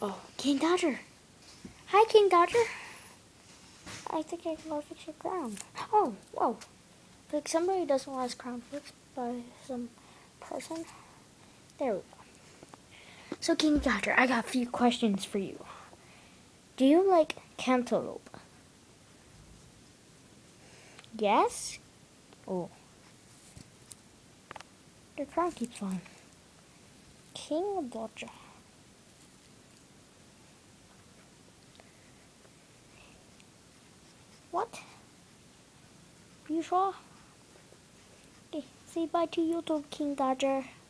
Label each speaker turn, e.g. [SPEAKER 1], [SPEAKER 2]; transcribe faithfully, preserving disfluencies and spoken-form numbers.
[SPEAKER 1] Oh, King Dodger. Hi, King Dodger. I think I can fix your crown. Oh, whoa. Like somebody doesn't want his crown fixed by some person. There we go. So, King Dodger, I got a few questions for you. Do you like cantaloupe? Yes? Oh. Your crown keeps falling. King Dodger. What? You sure? Okay, say bye to YouTube, King Dodger.